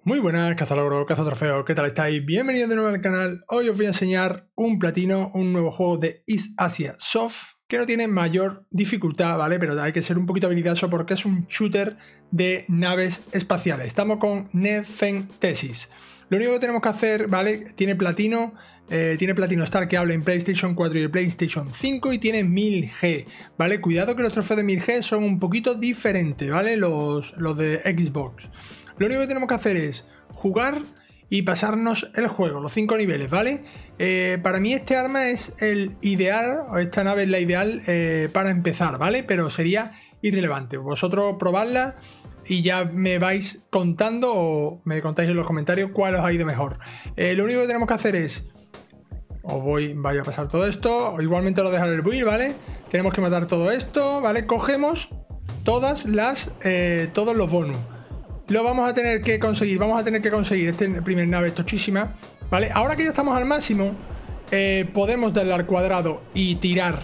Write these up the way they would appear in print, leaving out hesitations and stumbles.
Muy buenas, cazalogro, cazatrofeo, ¿qué tal estáis? Bienvenidos de nuevo al canal. Hoy os voy a enseñar un platino, un nuevo juego de East Asia Soft que no tiene mayor dificultad, ¿vale? Pero hay que ser un poquito habilidoso porque es un shooter de naves espaciales. Estamos con Nephenthesis. Lo único que tenemos que hacer, ¿vale? Tiene platino Star que habla en PlayStation 4 y PlayStation 5 y tiene 1000G, ¿vale? Cuidado que los trofeos de 1000G son un poquito diferentes, ¿vale? Los de Xbox. Lo único que tenemos que hacer es jugar y pasarnos el juego, los 5 niveles, ¿vale? Para mí este arma es el ideal, o esta nave es la ideal para empezar, ¿vale? Pero sería irrelevante. Vosotros probadla y ya me vais contando o me contáis en los comentarios cuál os ha ido mejor. Lo único que tenemos que hacer es... voy a pasar todo esto, igualmente lo dejaré el build, ¿vale? Tenemos que matar todo esto, ¿vale? Cogemos todos los bonus. Lo vamos a tener que conseguir, este primer nave tochísima, ¿vale? Ahora que ya estamos al máximo, podemos darle al cuadrado y tirar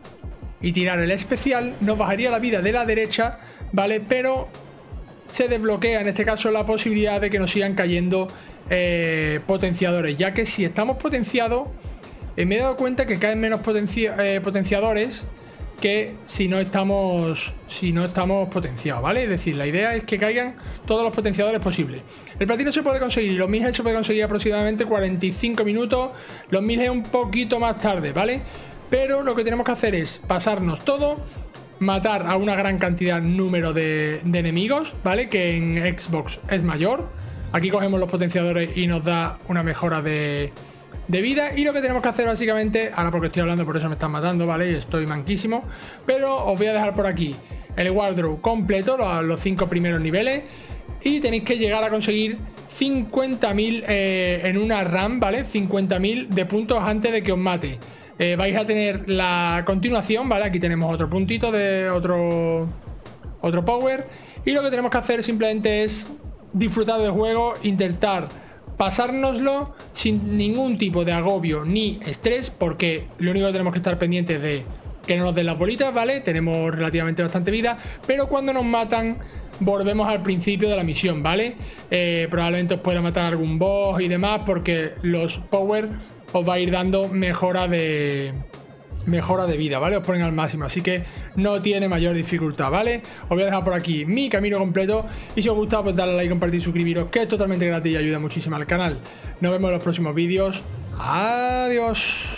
el especial. Nos bajaría la vida de la derecha, ¿vale? Pero se desbloquea en este caso la posibilidad de que nos sigan cayendo potenciadores, ya que si estamos potenciados, me he dado cuenta que caen menos potenciadores que si no estamos potenciados, ¿vale? Es decir, la idea es que caigan todos los potenciadores posibles. El platino se puede conseguir, los 1000G se puede conseguir aproximadamente 45 minutos, los 1000G un poquito más tarde, ¿vale? Pero lo que tenemos que hacer es pasarnos todo, matar a una gran cantidad número de enemigos, ¿vale? Que en Xbox es mayor. Aquí cogemos los potenciadores y nos da una mejora de vida, y lo que tenemos que hacer básicamente, ahora porque estoy hablando por eso me están matando, ¿vale? Y estoy manquísimo, pero os voy a dejar por aquí el wardrobe completo, los 5 primeros niveles, y tenéis que llegar a conseguir 50.000 en una RAM, ¿vale? 50.000 de puntos antes de que os mate. Vais a tener la continuación, ¿vale? Aquí tenemos otro puntito de otro power, y lo que tenemos que hacer simplemente es disfrutar del juego, intentar pasárnoslo sin ningún tipo de agobio ni estrés, porque lo único que tenemos que estar pendientes de que no nos den las bolitas, ¿vale? Tenemos relativamente bastante vida, pero cuando nos matan volvemos al principio de la misión, ¿vale? Probablemente os pueda matar algún boss y demás, porque los power os va a ir dando mejora de vida, ¿vale? Os ponen al máximo, así que no tiene mayor dificultad, ¿vale? Os voy a dejar por aquí mi camino completo, y si os gusta, pues darle a like, compartir, suscribiros, que es totalmente gratis y ayuda muchísimo al canal. Nos vemos en los próximos vídeos. Adiós.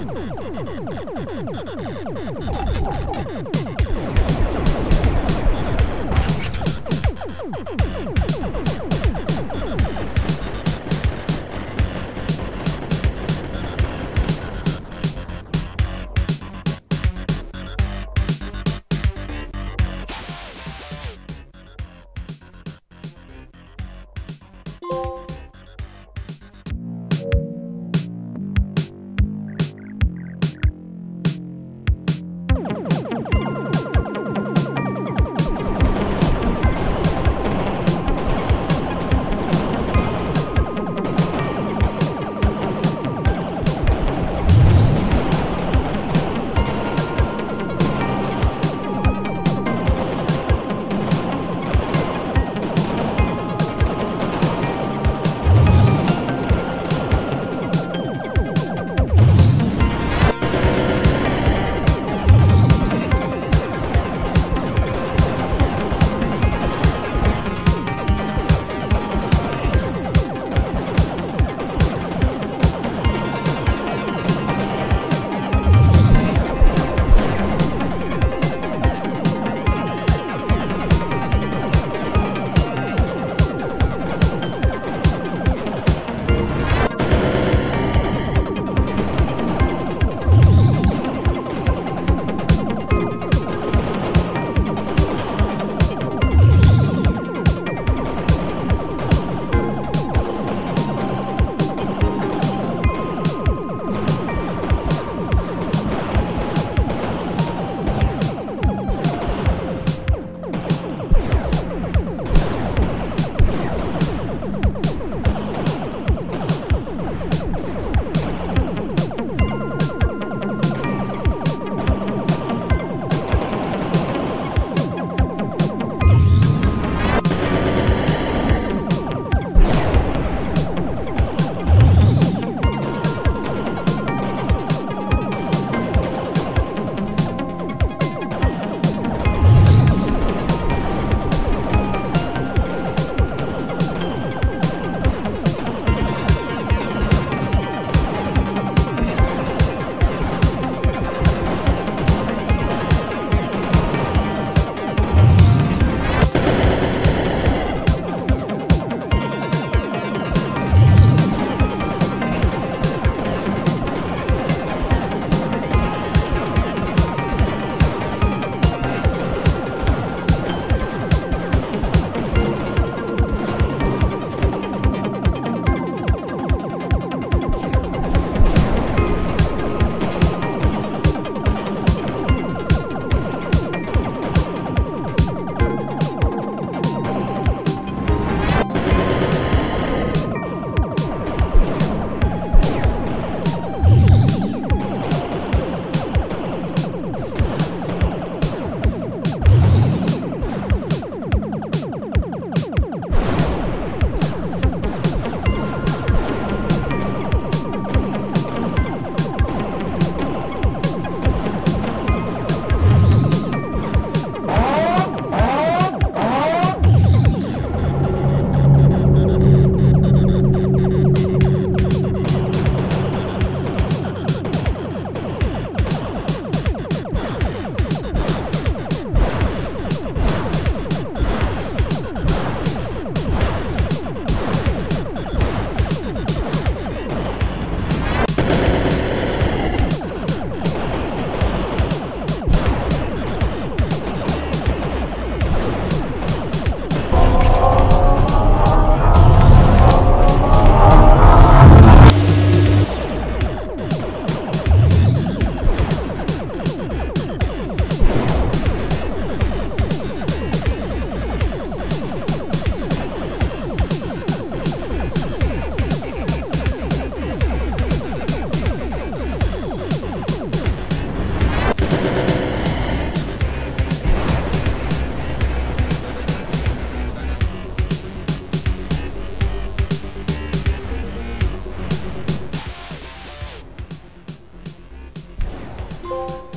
Bye.